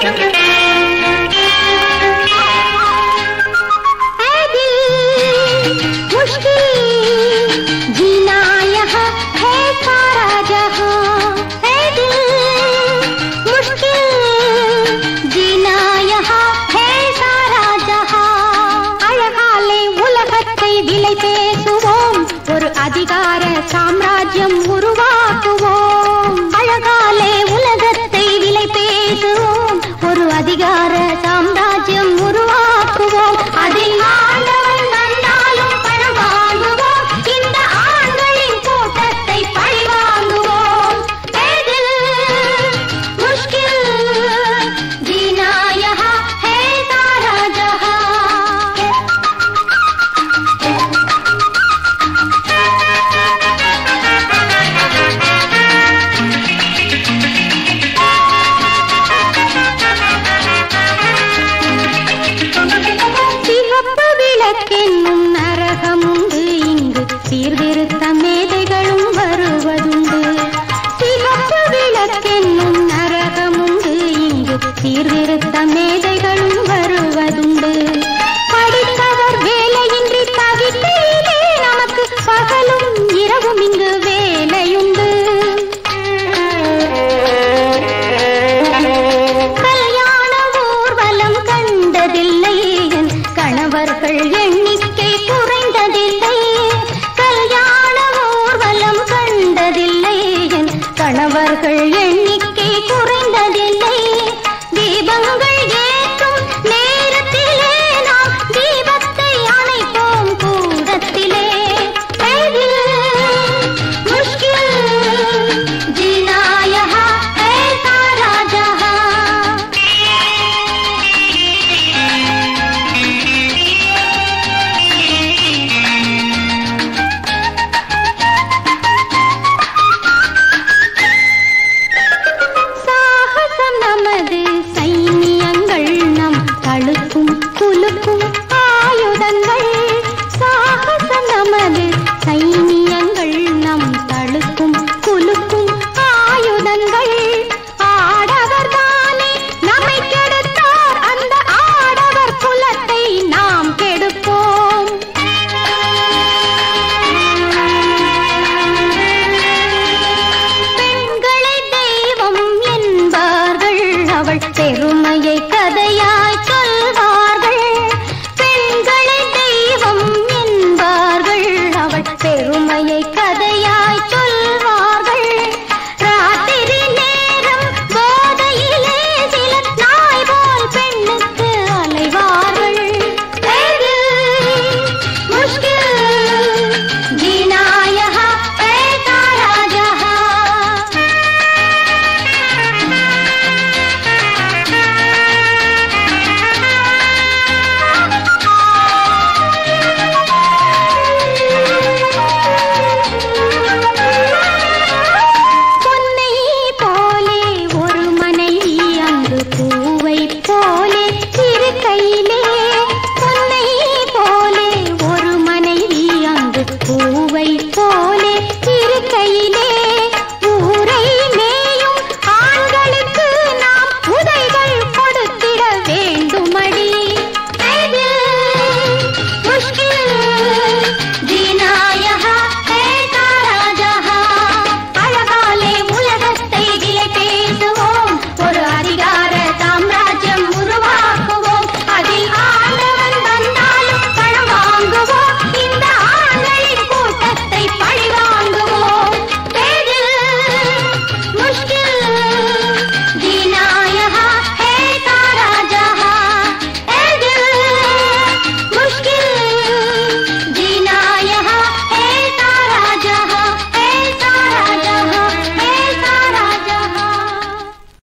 அதிகார சாம்ராஜ்யம் உருவாக்குவோம். அழகாலே உலகத்தை விலை பேசுவோம். ஒரு அதிகார சாம்ராஜ்யம் உருவாக்குவோம். அதில் ஆண்டவன் வந்தாலும் பணம் வாங்குவோம். இந்த ஆண்களின் கூட்டத்தை பழி வாங்குவோம். முஷ்கில் ஜீனா யஹா ஹே சாரா ஜஹான். என்னும் நரகமுண்டு, இங்கு சீர்திருத்த மேதைகளும் வருவதுண்டு. சிவப்பு விளக்கென்னும் நரகமுண்டு, இங்கு சீர்திருத்த மேதைகளும் வருவதுண்டு. படித்தவர் வேலையின்றி தவிக்கையிலே நமக்கு பகலும் இரவும் இங்கு வேலையுண்டு. கல்யாண ஊர்வலம் கண்டதில்லை என் கணவர்கள் எண்ணிக்கை குறைந்ததில்லை. கல்யாண ஊர்வலம் கண்டதில்லை என் கணவர்கள் எண்ணிக்கை குறைந்ததில்லை. தீபங்கள் ஏற்றும் நேரத்திலே நாம் தீபத்தை அணைப்போம் கூடத்திலே. முஷ்கில் ஜீனா